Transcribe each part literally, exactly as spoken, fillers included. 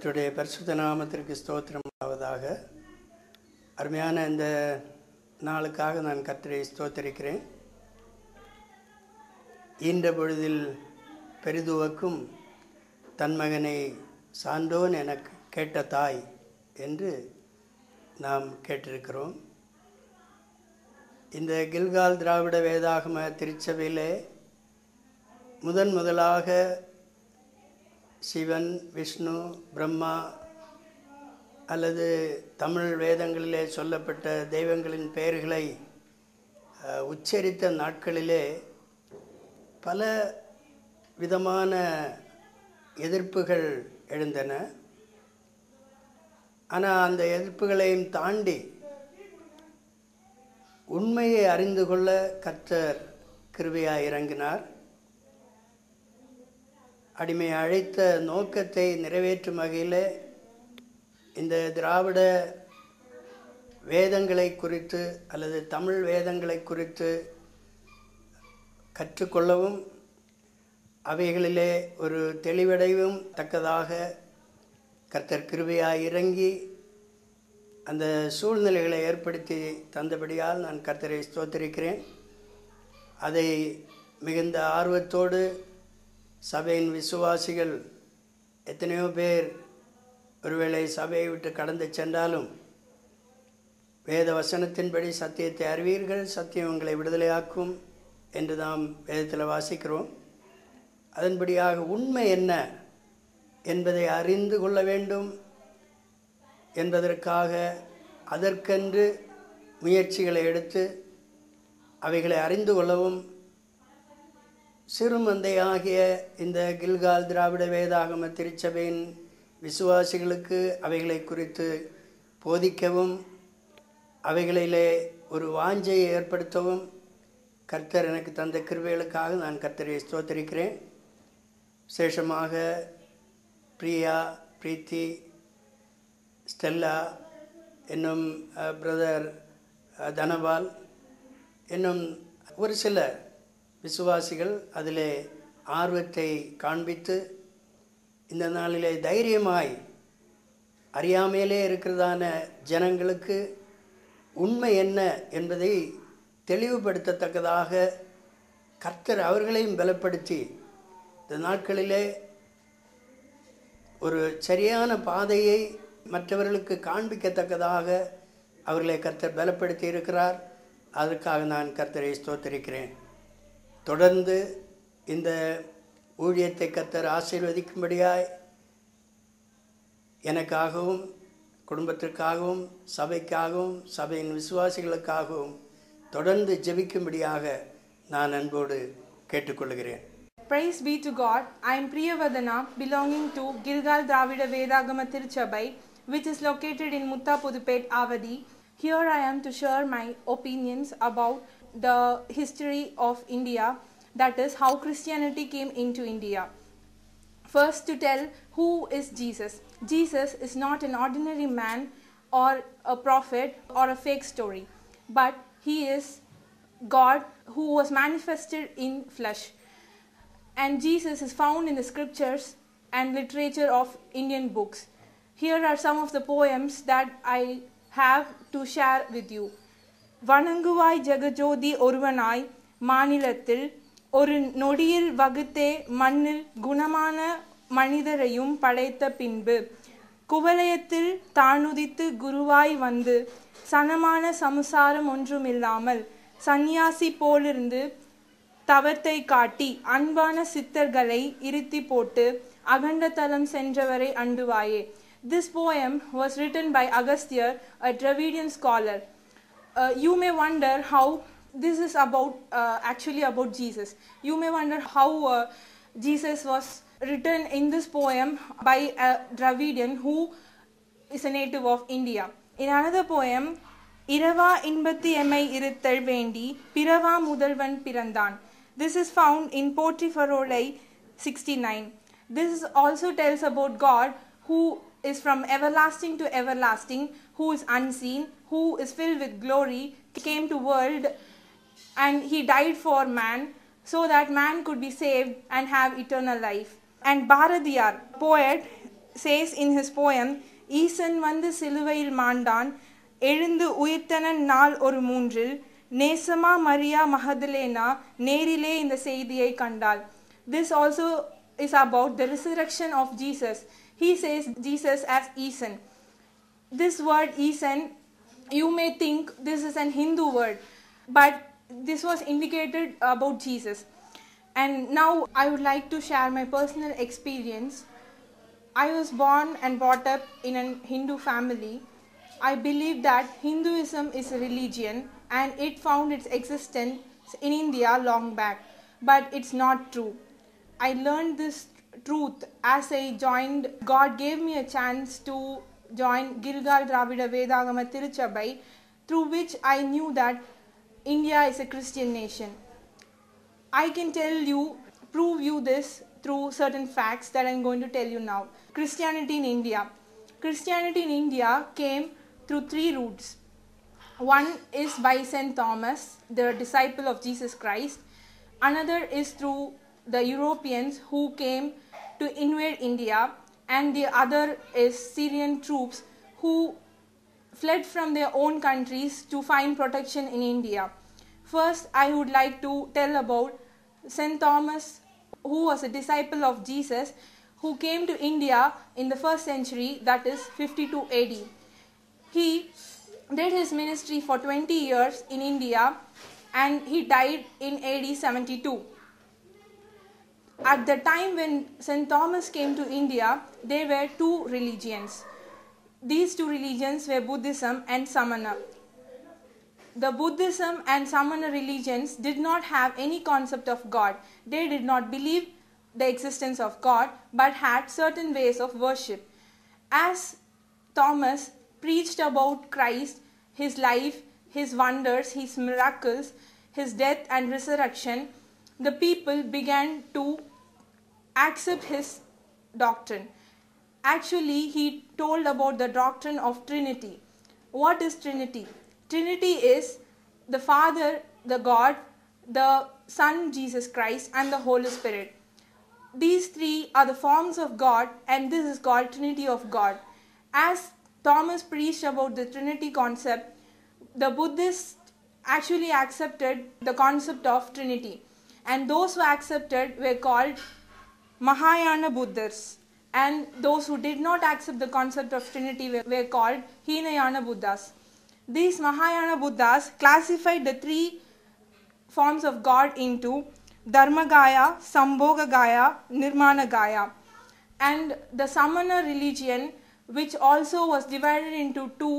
கர்த்தருடைய பரிசுத்த நாமத்திற்கு ஸ்தோத்திரம் ஆவதாக. அருமையான இந்த நாளுக்காக நான் கர்த்தரை ஸ்தோத்திரிக்கிறேன். ஈன்ற பொழுதில் பெரிதுவக்கும் தன் மகனை சான்றோன் எனக்கு கேட்ட தாய் என்று நாம் கேட்டிருக்கிறோம். இந்த கில்கால் திராவிட வேதாகம திருச்சபையிலே முதன் முதலாக சிவன், விஷ்ணு, பிரம்மா அல்லது தமிழ் வேதங்களிலே சொல்லப்பட்ட தெய்வங்களின் பெயர்களை உச்சரித்த நாட்களிலே பல விதமான எதிர்ப்புகள் எழுந்தன. ஆனால் அந்த எதிர்ப்புகளையும் தாண்டி உண்மையை அறிந்து கொள்ள கர்த்தர் கிருபையாய் இறங்கினார். அடிமையை அழைத்த நோக்கத்தை நிறைவேற்றும் வகையில் இந்த திராவிட வேதங்களை குறித்து அல்லது தமிழ் வேதங்களை குறித்து கற்றுக்கொள்ளவும் அவைகளிலே ஒரு தெளிவடைவும் தக்கதாக கர்த்தர் கிருபையாய் இறங்கி அந்த சூழ்நிலைகளை ஏற்படுத்தி தந்தபடியால் நான் கர்த்தரை ஸ்தோத்திரிக்கிறேன். அதை மிகுந்த ஆர்வத்தோடு சபையின் விசுவாசிகள் எத்தனையோ பேர் ஒருவேளை சபையை விட்டு கடந்து சென்றாலும் வேத வசனத்தின்படி சத்தியத்தை அறிவீர்கள், சத்தியம் உங்களை விடுதலையாக்கும் என்று நாம் வேதத்தில் வாசிக்கிறோம். அதன்படியாக உண்மை என்ன என்பதை அறிந்து கொள்ள வேண்டும் என்பதற்காக அதற்கென்று முயற்சிகளை எடுத்து அவைகளை அறிந்து கொள்ளவும் சிறுமந்தையாகிய இந்த கில்கால் திராவிட வேதாகம திருச்சபையின் விசுவாசிகளுக்கு அவைகளை குறித்து போதிக்கவும் அவைகளிலே ஒரு வாஞ்சையை ஏற்படுத்தவும் கர்த்தர் எனக்கு தந்த கிருபைகளுக்காக நான் கர்த்தரை ஸ்தோத்திரிக்கிறேன். விசேஷமாக பிரியா, பிரீத்தி, ஸ்டெல்லா, இன்னும் பிரதர் தனபால், இன்னும் ஒரு சில விசுவாசிகள் அதிலே ஆர்வத்தை காண்பித்து இந்த நாளிலே தைரியமாய் அறியாமையிலே இருக்கிறதான ஜனங்களுக்கு உண்மை என்ன என்பதை தெளிவுபடுத்தத்தக்கதாக கர்த்தர் அவர்களையும் பலப்படுத்தி இந்த நாட்களிலே ஒரு சரியான பாதையை மற்றவர்களுக்கு காண்பிக்கத்தக்கதாக அவர்களை கர்த்தர் பலப்படுத்தி இருக்கிறார். அதற்காக நான் கர்த்தரை ஸ்தோத்திரிக்கிறேன். தொடர்ந்து இந்த ஊழியத்தை கர்த்தர் ஆசீர்வதிக்கும்படியாய் எனக்காகவும் குடும்பத்திற்காகவும் சபைக்காகவும் சபையின் விசுவாசிகளுக்காகவும் தொடர்ந்து ஜெபிக்கும்படியாக நான் அன்போடு கேட்டுக்கொள்கிறேன். Praise be to God. I am Priyavadana, belonging to Gilgal Dravida Vedagama Tiruchabai, which is located in Muttapudupet, Avadi. Here I am to share my opinions about the history of India, that is how Christianity came into India. First, to tell who is Jesus. Jesus is not an ordinary man or a prophet or a fake story, but he is God who was manifested in flesh. And Jesus is found in the scriptures and literature of Indian books. Here are some of the poems that I have to share with you. வணங்குவாய் Jegajothi ஒருவனாய் மாநிலத்தில் ஒரு நொடியில் வகுத்தே மண்ணில் குணமான மனிதரையும் படைத்த பின்பு குவலயத்தில் தானுதித்து குருவாய் வந்து சனமான சமுசாரம் ஒன்றுமில்லாமல் சந்நியாசி போலிருந்து தவத்தை காட்டி அன்பான சித்தர்களை இருத்தி போட்டு அகண்ட தலம் சென்றவரை அண்டுவாயே. This poem was written by Agastya, a Dravidian scholar. Uh, you may wonder how this is about uh, actually about Jesus. You may wonder how uh, Jesus was written in this poem by a Dravidian who is a native of India. In another poem, இரவா இன்பத்து எமை இருத்தல் வேண்டி பிறவா முதல்வன் பிறந்தான். This is found in Potri Farolai sixty-nine. This also tells about God who is from everlasting to everlasting, who is unseen, who is filled with glory, came to world and he died for man so that man could be saved and have eternal life. And Bharadiyar, poet, says in his poem, ஈசன் வந்து சிலுவையில் மாண்டான் எழுந்து உயிர்த்தனன் நாள் ஒரு மூன்றில் நேசமா Maria Magdalene நேரிலே இந்த செய்தியை கண்டாள். This also is about the resurrection of Jesus. He says Jesus as Esan. This word Esan, you may think this is an Hindu word, but this was indicated about Jesus. And now I would like to share my personal experience. I was born and brought up in a Hindu family. I believe that Hinduism is a religion and it found its existence in India long back, but it's not true. I learned this truth as I joined. God gave me a chance to join Gilgal Dravida Vedagama Tiruchabai, through which I knew that India is a Christian nation. I can tell you, prove you this through certain facts that I am going to tell you now. Christianity in India. Christianity in India came through three routes. One is by Saint Thomas, the disciple of Jesus Christ. Another is through the Europeans who came to invade India, and the other is Syrian troops who fled from their own countries to find protection in India. First, I would like to tell about Saint Thomas, who was a disciple of Jesus, who came to India in the first century, that is fifty-two A D. He did his ministry for twenty years in India and he died in A D seventy-two. At the time when Saint Thomas came to India, there were two religions. These two religions were Buddhism and Samana. The Buddhism and Samana religions did not have any concept of God. They did not believe the existence of God, but had certain ways of worship. As Thomas preached about Christ, his life, his wonders, his miracles, his death and resurrection, the people began to accept his doctrine. Actually, he told about the doctrine of Trinity. What is Trinity? Trinity is the Father, the God, the Son, Jesus Christ, and the Holy Spirit. These three are the forms of God, and this is called Trinity of God. As Thomas preached about the Trinity concept, the Buddhists actually accepted the concept of Trinity, and those who accepted were called Mahayana Buddhists, and those who did not accept the concept of Trinity were, were called Hinayana Buddhas. These Mahayana Buddhas classified the three forms of God into Dharmagaya, Sambhogagaya, Nirmanagaya. And the Samana religion, which also was divided into two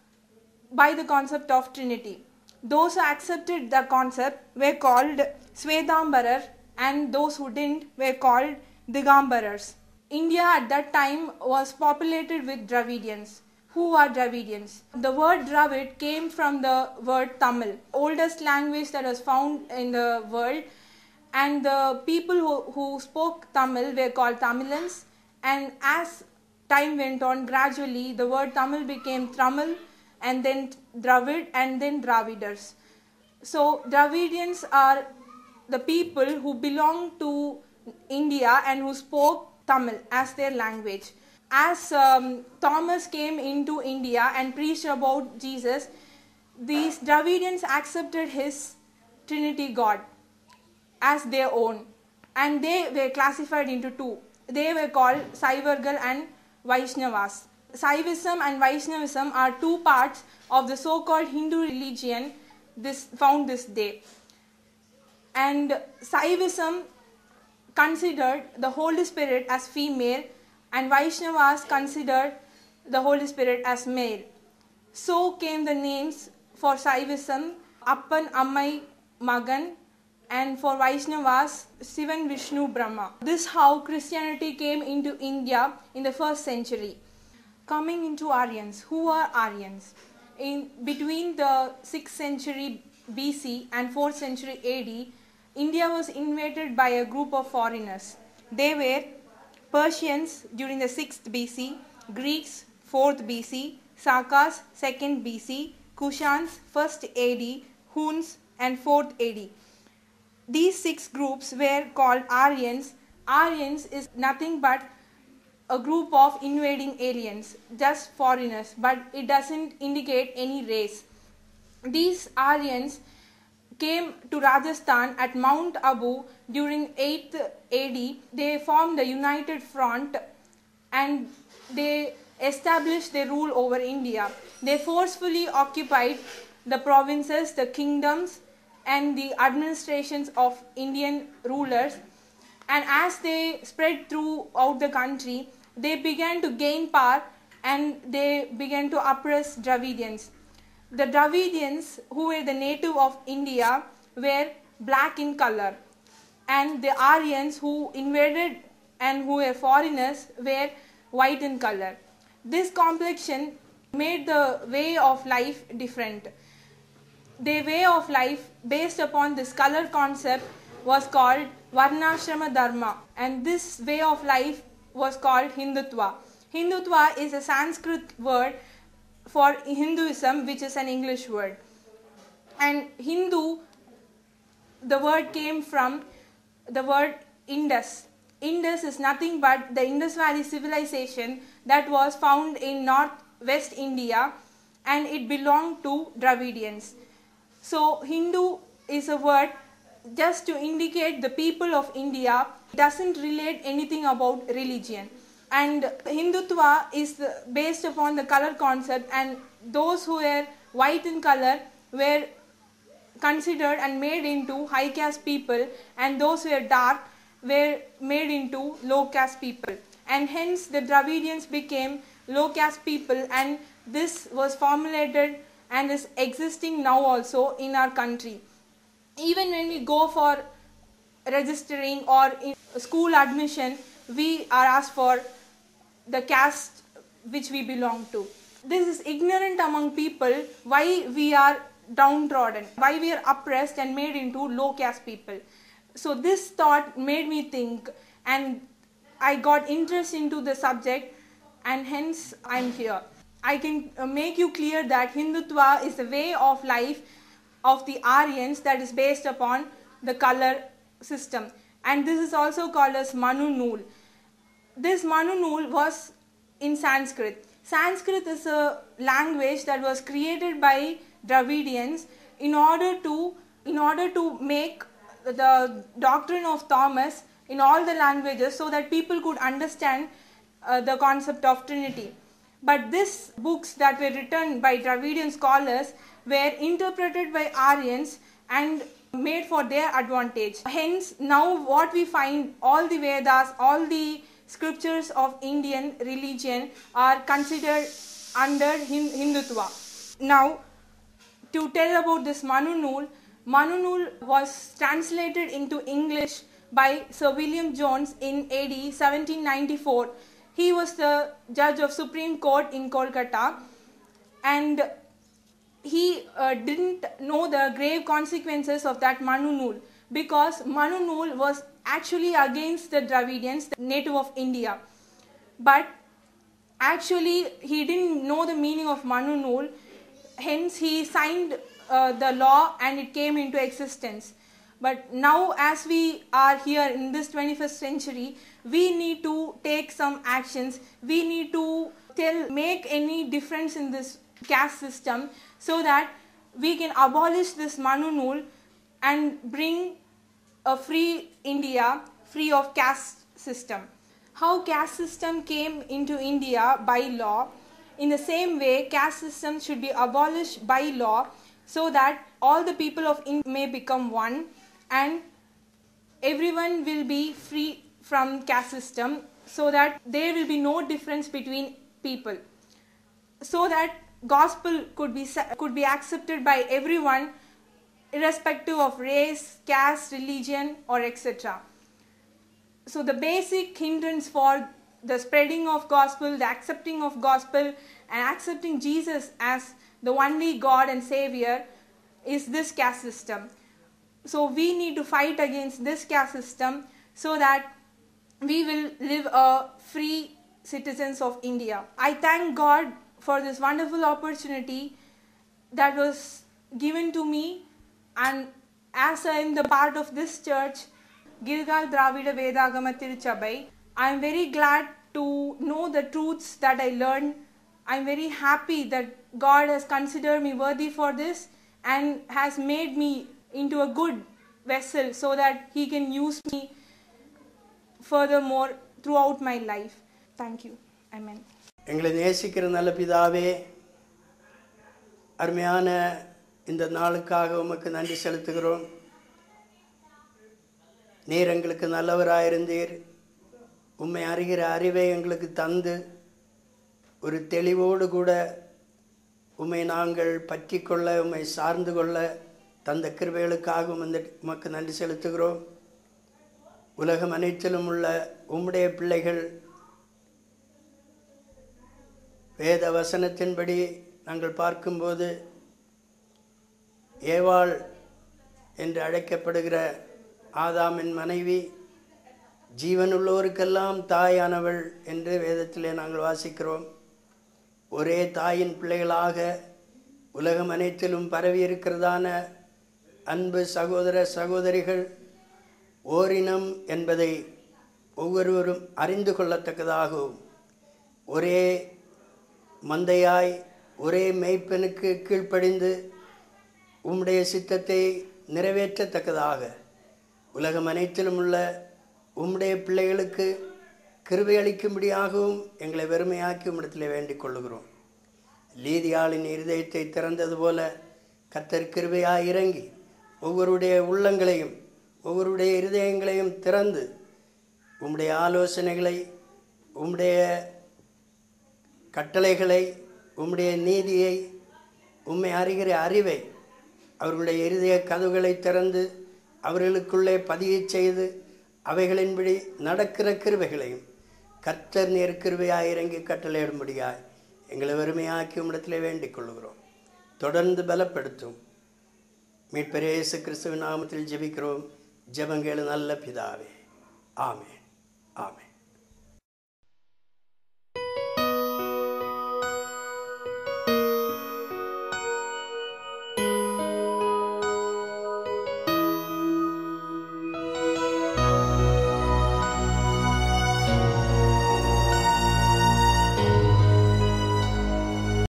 by the concept of Trinity. Those who accepted the concept were called Svedambarar, and those who didn't were called Digambarars. India at that time was populated with Dravidians. Who are Dravidians? The word Dravid came from the word Tamil, oldest language that was found in the world, and the people who, who spoke Tamil were called Tamilans, and as time went on, gradually the word Tamil became Tramil, and then Dravid, and then Dravidars. So Dravidians are the people who belong to India and who spoke Tamil as their language. As um, Thomas came into India and preached about Jesus, these Dravidians accepted his Trinity God as their own, and they were classified into two. They were called Saivargal and Vaishnavas. Saivism and Vaishnavism are two parts of the so-called Hindu religion this found this day. And Saivism considered the Holy Spirit as female, and Vaishnavas considered the Holy Spirit as male. So came the names for Saivism, Appan, Ammai, Magan, and for Vaishnavas, Sivan, Vishnu, Brahma. This is how Christianity came into India in the first century. Coming into Aryans. Who are Aryans? In between the sixth century B C and fourth century A D, India was invaded by a group of foreigners. They were Persians during the sixth B C, Greeks fourth B C, Sakas second B C, Kushans first A D, Huns and fourth A D. These six groups were called Aryans. Aryans is nothing but a group of invading aliens, just foreigners, but it doesn't indicate any race. These Aryans came to Rajasthan at Mount Abu during eighth A D. They formed the United Front and they established their rule over India. They forcefully occupied the provinces, the kingdoms, and the administrations of Indian rulers. And as they spread throughout the country, they began to gain power and they began to oppress Dravidians. The Dravidians, who were the native of India, were black in color, and the Aryans who invaded and who were foreigners were white in color. This complexion made the way of life different. Their way of life based upon this color concept was called Varnashrama Dharma, and this way of life was called Hindutva. Hindutva is a Sanskrit word for Hinduism, which is an English word. And Hindu, the word came from the word Indus. Indus is nothing but the Indus Valley civilization that was found in northwest India, and it belonged to Dravidians. So Hindu is a word just to indicate the people of India. It doesn't relate anything about religion. And Hindutva is based upon the color concept, and those who were white in color were considered and made into high caste people, and those who were dark were made into low caste people. And hence the Dravidians became low caste people, and this was formulated and is existing now also in our country. Even when we go for registering or in school admission, we are asked for the caste which we belong to. This is ignorant among people why we are downtrodden, why we are oppressed and made into low caste people. So this thought made me think, and I got interest into the subject, and hence I am here. I can make you clear that Hindutva is a way of life of the Aryans that is based upon the color system, and this is also called as Manu Nool. This Manu Nool was in Sanskrit. Sanskrit is a language that was created by Dravidians in order to in order to make the doctrine of Thomas in all the languages, so that people could understand uh, the concept of Trinity. But these books that were written by Dravidian scholars were interpreted by Aryans and made for their advantage. Hence, now what we find, all the Vedas, all the scriptures of Indian religion are considered under Hindutva. Now, to tell about this Manu Nool, Manu Nool was translated into English by Sir William Jones in A D seventeen ninety-four. He was the judge of Supreme Court in Kolkata, and he uh, didn't know the grave consequences of that Manu Nool, because Manu Nool was actually against the Dravidians, the native of India. But actually he didn't know the meaning of Manu Nool, hence he signed uh, the law and it came into existence. But now, as we are here in this twenty-first century, we need to take some actions. We need to tell, make any difference in this caste system, so that we can abolish this Manu Nool and bring a free India, free of caste system. How caste system came into India by law, in the same way caste system should be abolished by law, so that all the people of India may become one and everyone will be free from caste system, so that there will be no difference between people, so that gospel could be could be accepted by everyone irrespective of race, caste, religion, or et cetera. So the basic hindrance for the spreading of gospel, the accepting of gospel, and accepting Jesus as the only God and Savior is this caste system. So we need to fight against this caste system, so that we will live a free citizens of India. I thank God for this wonderful opportunity that was given to me, and as I am the part of this church, Gilgal Dravida Vedagama Tiruchabai, I am very glad to know the truths that I learned. I'm very happy that God has considered me worthy for this and has made me into a good vessel so that He can use me furthermore throughout my life. Thank you. Amen. எங்களை நேசிக்கிற நல்ல பிதாவே, அருமையான இந்த நாளுக்காக உமக்கு நன்றி செலுத்துகிறோம். நீர் எங்களுக்கு நல்லவராயிருந்தீர். உம்மை அறிகிற அறிவை எங்களுக்கு தந்து ஒரு தெளிவோடு கூட உம்மை நாங்கள் பற்றி கொள்ள, உம்மை சார்ந்து கொள்ள தந்த கிருபைகளுக்காக உமக்கு நன்றி செலுத்துகிறோம். உலகம் அனைத்திலும் உள்ள உம்முடைய பிள்ளைகள் வேத வசனத்தின்படி நாங்கள் பார்க்கும்போது ஏவாள் என்று அழைக்கப்படுகிற ஆதாமின் மனைவி ஜீவனுள்ளோருக்கெல்லாம் தாயானவள் என்று வேதத்திலே நாங்கள் வாசிக்கிறோம். ஒரே தாயின் பிள்ளைகளாக உலகம் அனைத்திலும் பரவி இருக்கிறதான அன்பு சகோதர சகோதரிகள் ஓரினம் என்பதை ஒவ்வொருவரும் அறிந்து கொள்ளத்தக்கதாகவும், ஒரே மந்தையாய் ஒரே மேய்ப்பனுக்கு கீழ்ப்படிந்து உம்முடைய சித்தத்தை நிறைவேற்றத்தக்கதாக உலகம் அனைத்திலும் உள்ள உம்முடைய பிள்ளைகளுக்கு கிருபை அளிக்கும்படியாகவும் எங்களை வெறுமையாக்கி உம்மிடத்தில் வேண்டிக் கொள்ளுகிறோம். லீதியாளின் இருதயத்தை திறந்தது போல கர்த்தர் கிருபையாய் இறங்கி ஒவ்வொருடைய உள்ளங்களையும் ஒவ்வொருடைய இருதயங்களையும் திறந்து உம்முடைய ஆலோசனைகளை, உம்முடைய கட்டளைகளை, உம்முடைய நீதியை, உம்மை அறிகிற அறிவை அவர்களுடைய இருதய கதவுகளை திறந்து அவர்களுக்குள்ளே பதியச் செய்து அவைகளின்படி நடக்கிற கிருபைகளையும் கர்த்தர் நீர் கிருபையாய் இறங்கி கட்டளையிடும்படியாய் எங்களை வெறுமையாக்கி உம்மிடத்திலே வேண்டிக் கொள்கிறோம். தொடர்ந்து பலப்படுத்தும். மீட்பர் இயேசு கிறிஸ்துவின் நாமத்தில் ஜெபிக்கிறோம். ஜெபங்கள் நல்ல பிதாவே. ஆமென். ஆமென்.